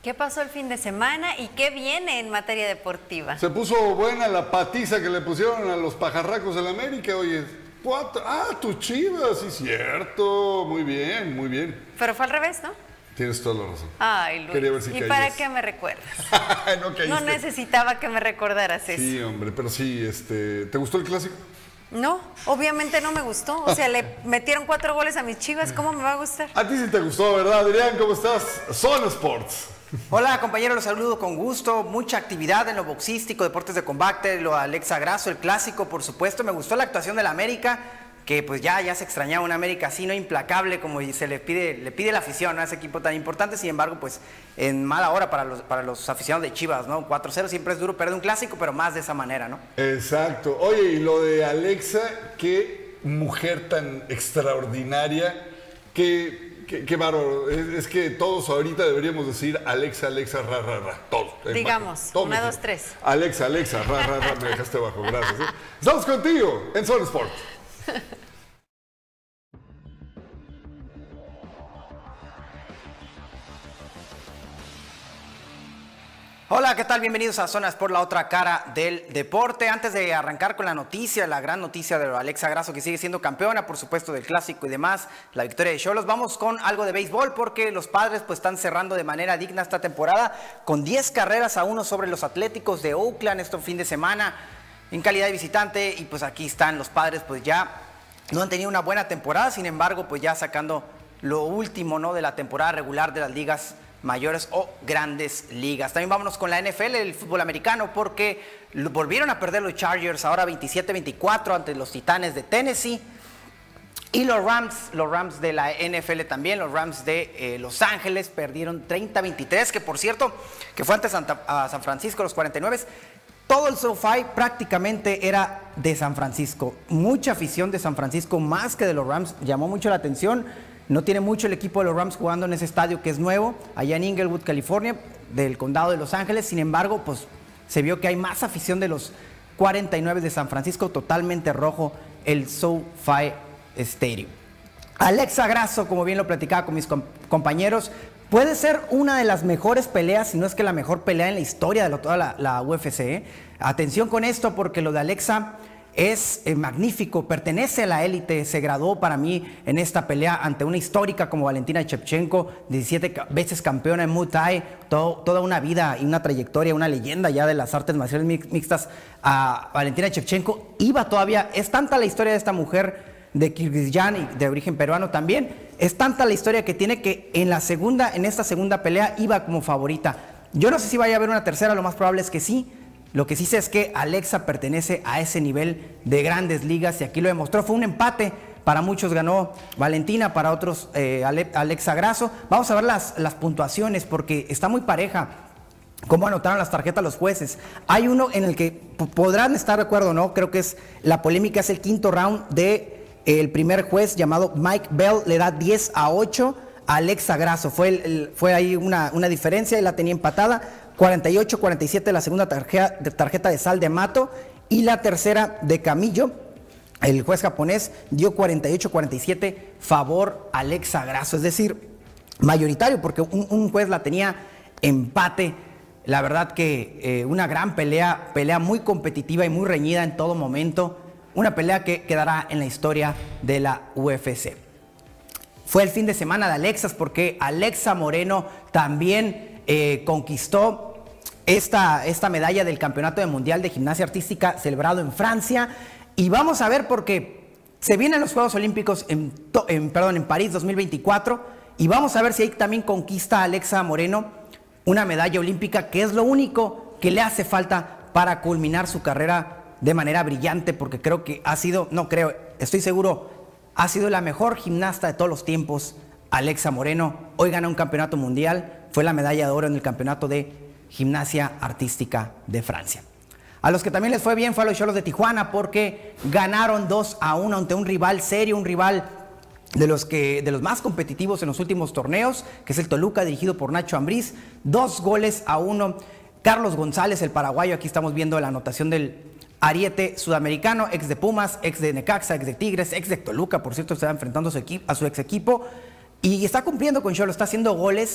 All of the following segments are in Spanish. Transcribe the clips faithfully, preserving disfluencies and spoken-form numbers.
¿Qué pasó el fin de semana y qué viene en materia deportiva? Se puso buena la patiza que le pusieron a los pajarracos del América, oye. Cuatro. Ah, tus Chivas, sí, cierto. Muy bien, muy bien. Pero fue al revés, ¿no? Tienes toda la razón. Ay, Luis. Quería ver si ¿Y caías. para qué me recuerdas? no, caíste. No necesitaba que me recordaras eso. Sí, hombre, pero sí, este, ¿te gustó el clásico? No, obviamente no me gustó. O sea, le metieron cuatro goles a mis Chivas. ¿Cómo me va a gustar? A ti sí te gustó, ¿verdad, Adrián? ¿Cómo estás? Zona Sports. Hola compañeros, los saludo con gusto, mucha actividad en lo boxístico, deportes de combate, lo de Alexa Grasso, el clásico por supuesto, me gustó la actuación del América, que pues ya, ya se extrañaba un América así, no implacable como se le pide, le pide la afición, ¿no? A ese equipo tan importante, sin embargo pues en mala hora para los, para los aficionados de Chivas, ¿no? cuatro cero siempre es duro perder un clásico, pero más de esa manera, ¿no? Exacto, oye, y lo de Alexa, qué mujer tan extraordinaria, que... Qué, qué bárbaro, es, es que todos ahorita deberíamos decir Alexa, Alexa, ra, ra, ra, todos. Digamos, todo una, México. dos, tres. Alexa, Alexa, ra, ra, ra, me dejaste abajo, gracias. ¿eh? Estamos contigo en Zona Sport. Hola, ¿qué tal? Bienvenidos a Zona Sport, la otra cara del deporte. Antes de arrancar con la noticia, la gran noticia de Alexa Grasso, que sigue siendo campeona, por supuesto, del clásico y demás, la victoria de Xolos, vamos con algo de béisbol, porque los Padres pues están cerrando de manera digna esta temporada, con diez carreras a uno sobre los Atléticos de Oakland, este fin de semana, en calidad de visitante, y pues aquí están los Padres, pues ya no han tenido una buena temporada, sin embargo, pues ya sacando lo último, ¿no?, de la temporada regular de las ligas mayores o grandes ligas. También vámonos con la N F L, el fútbol americano, porque volvieron a perder los Chargers ahora veintisiete veinticuatro ante los Titanes de Tennessee. Y los Rams, los Rams de la N F L también, los Rams de eh, Los Ángeles perdieron treinta a veintitrés, que por cierto, que fue ante Santa, a San Francisco, los cuarenta y nueve. Todo el SoFi prácticamente era de San Francisco. Mucha afición de San Francisco, más que de los Rams, llamó mucho la atención. No tiene mucho el equipo de los Rams jugando en ese estadio que es nuevo, allá en Inglewood, California, del condado de Los Ángeles. Sin embargo, pues se vio que hay más afición de los cuarenta y nueve de San Francisco, totalmente rojo el SoFi Stadium. Alexa Grasso, como bien lo platicaba con mis com compañeros, puede ser una de las mejores peleas, si no es que la mejor pelea en la historia de lo, toda la, la U F C. ¿eh? Atención con esto, porque lo de Alexa es eh, magnífico, pertenece a la élite, se graduó para mí en esta pelea ante una histórica como Valentina Shevchenko, diecisiete veces campeona en Muay Thai, todo, toda una vida y una trayectoria, una leyenda ya de las artes marciales mixtas. A Valentina Shevchenko iba todavía, es tanta la historia de esta mujer de Kirguistán y de origen peruano también, es tanta la historia que tiene que en la segunda, en esta segunda pelea iba como favorita. Yo no sé si vaya a haber una tercera, lo más probable es que sí. Lo que sí sé es que Alexa pertenece a ese nivel de grandes ligas y aquí lo demostró. Fue un empate, para muchos ganó Valentina, para otros eh, Alexa Grasso. Vamos a ver las, las puntuaciones porque está muy pareja cómo anotaron las tarjetas los jueces. Hay uno en el que podrán estar de acuerdo, ¿no? Creo que es la polémica, es el quinto round de eh, el primer juez llamado Mike Bell, le da diez a ocho a Alexa Grasso. Fue, el, el, fue ahí una, una diferencia y la tenía empatada. cuarenta y ocho a cuarenta y siete la segunda tarjeta de, tarjeta de Sal de Mato y la tercera de Camillo. El juez japonés dio cuarenta y ocho a cuarenta y siete favor a Alexa Grasso, es decir, mayoritario, porque un, un juez la tenía empate. La verdad que eh, una gran pelea, pelea muy competitiva y muy reñida en todo momento. Una pelea que quedará en la historia de la U F C. Fue el fin de semana de Alexas porque Alexa Moreno también Eh, conquistó esta, esta medalla del Campeonato de Mundial de Gimnasia Artística celebrado en Francia. Y vamos a ver porque se vienen los Juegos Olímpicos en, en, perdón, en París dos mil veinticuatro y vamos a ver si ahí también conquista Alexa Moreno una medalla olímpica, que es lo único que le hace falta para culminar su carrera de manera brillante, porque creo que ha sido, no creo, estoy seguro, ha sido la mejor gimnasta de todos los tiempos. Alexa Moreno hoy gana un campeonato mundial, fue la medalla de oro en el campeonato de gimnasia artística de Francia. A los que también les fue bien fue a los Xolos de Tijuana, porque ganaron dos a uno ante un rival serio, un rival de los, que, de los más competitivos en los últimos torneos, que es el Toluca, dirigido por Nacho Ambriz. Dos goles a uno. Carlos González, el paraguayo, aquí estamos viendo la anotación del ariete sudamericano, ex de Pumas, ex de Necaxa, ex de Tigres, ex de Toluca, por cierto, está enfrentando a su, equipo, a su ex equipo. Y está cumpliendo con Xolos, está haciendo goles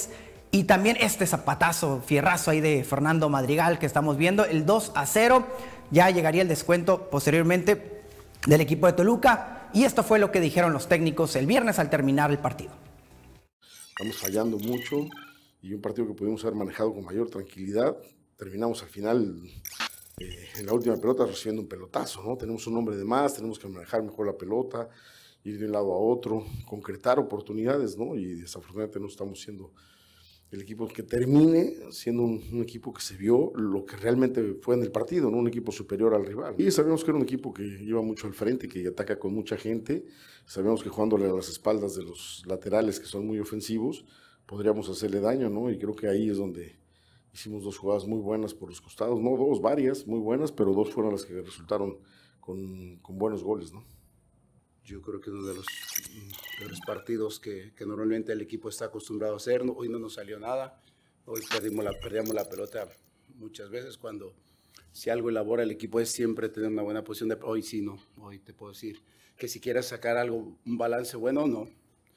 Y también este zapatazo, fierrazo ahí de Fernando Madrigal que estamos viendo, el dos a cero. Ya llegaría el descuento posteriormente del equipo de Toluca. Y esto fue lo que dijeron los técnicos el viernes al terminar el partido. Estamos fallando mucho y un partido que pudimos haber manejado con mayor tranquilidad. Terminamos al final eh, en la última pelota recibiendo un pelotazo, ¿no? Tenemos un hombre de más, tenemos que manejar mejor la pelota, ir de un lado a otro, concretar oportunidades, ¿no? Y desafortunadamente no estamos siendo el equipo que termine siendo un, un equipo que se vio lo que realmente fue en el partido, ¿no? Un equipo superior al rival. Y sabemos que era un equipo que iba mucho al frente, que ataca con mucha gente. Sabemos que jugándole a las espaldas de los laterales, que son muy ofensivos, podríamos hacerle daño, ¿no? Y creo que ahí es donde hicimos dos jugadas muy buenas por los costados, no dos, varias, muy buenas, pero dos fueron las que resultaron con, con buenos goles, ¿no? Yo creo que uno de los peores partidos que, que normalmente el equipo está acostumbrado a hacer. Hoy no nos salió nada. Hoy perdimos la, perdíamos la pelota muchas veces. Cuando si algo elabora el equipo es siempre tener una buena posición. De, hoy sí, no. Hoy te puedo decir que si quieres sacar algo, un balance bueno, no.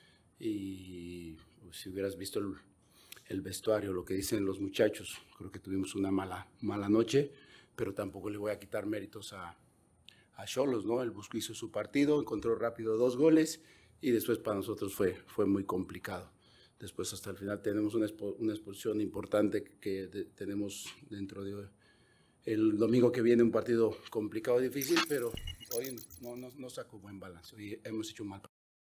Y pues, si hubieras visto el, el vestuario, lo que dicen los muchachos, creo que tuvimos una mala, mala noche, pero tampoco le voy a quitar méritos a a Xolos, ¿no? El Busco hizo su partido, encontró rápido dos goles y después para nosotros fue, fue muy complicado. Después hasta el final tenemos una, expo, una expulsión importante que de, tenemos dentro de el domingo que viene, un partido complicado, difícil, pero hoy no, no, no sacó buen balance, hoy hemos hecho un mal.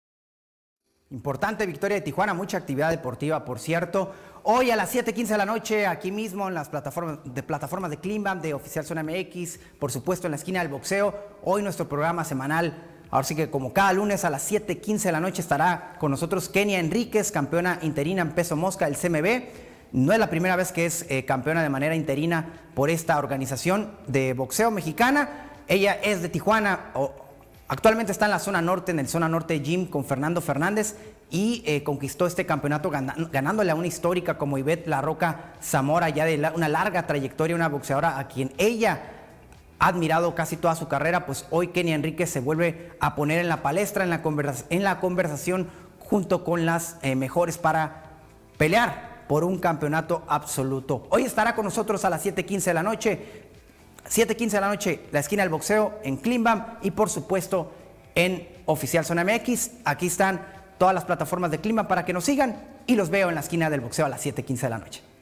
Importante victoria de Tijuana, mucha actividad deportiva, por cierto. Hoy a las siete quince de la noche, aquí mismo en las plataformas de, plataformas de Climbam, de Oficial Zona M X, por supuesto en la esquina del boxeo. Hoy nuestro programa semanal, ahora sí que como cada lunes a las siete quince de la noche estará con nosotros Kenia Enríquez, campeona interina en peso mosca del C M B. No es la primera vez que es eh, campeona de manera interina por esta organización de boxeo mexicana. Ella es de Tijuana, o, actualmente está en la zona norte, en el zona norte gym con Fernando Fernández y eh, conquistó este campeonato gan ganándole a una histórica como Ivette La Roca Zamora, ya de la una larga trayectoria, una boxeadora a quien ella ha admirado casi toda su carrera. Pues hoy Kenia Enríquez se vuelve a poner en la palestra, en la, conversa en la conversación junto con las eh, mejores para pelear por un campeonato absoluto. Hoy estará con nosotros a las siete quince de la noche. siete quince de la noche, la esquina del boxeo en Climbam y por supuesto en Oficial Zona M X. Aquí están todas las plataformas de Climbam para que nos sigan y los veo en la esquina del boxeo a las siete quince de la noche.